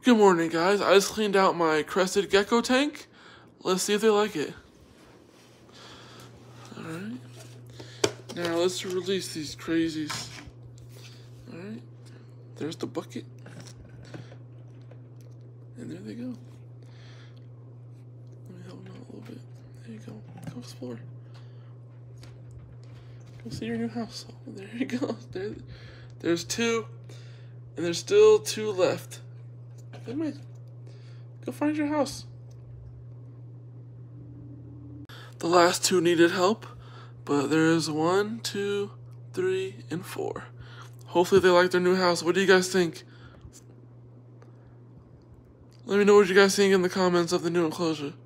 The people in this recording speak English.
Good morning, guys. I just cleaned out my crested gecko tank. Let's see if they like it. Alright. Now let's release these crazies. Alright. There's the bucket. And there they go. Let me help them out a little bit. There you go. Go explore. Go see your new house. Oh, there you go. There's two. And there's still two left. Come on. Go find your house. The last two needed help, but there's 1, 2, 3, and 4. Hopefully they like their new house. What do you guys think? Let me know what you guys think in the comments of the new enclosure.